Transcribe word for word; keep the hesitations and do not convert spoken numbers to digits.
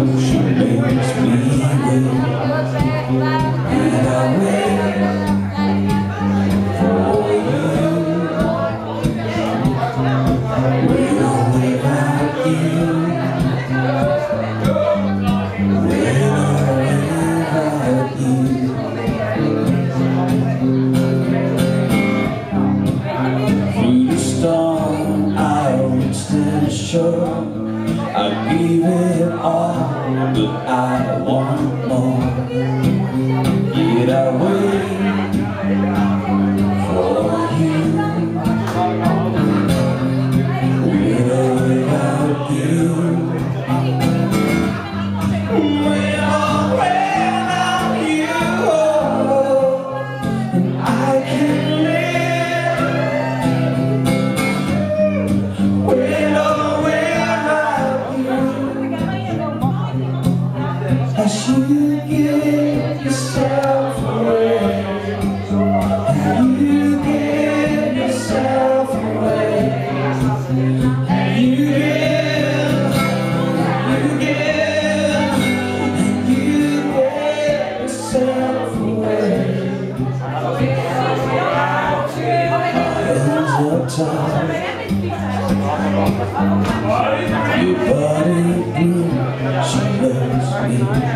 She makes me wait, and I wait for you. When I'm without you, when I'm without you. Through the storm, I won't stand sure. I give it all, but I want more. Yet I wait for you. When I'm without you, when I'm without you, and I can live. When I'm as you give yourself away, and you give yourself away, and you give, you give, and you give yourself away. Hands up tight, your body blue, she loves me.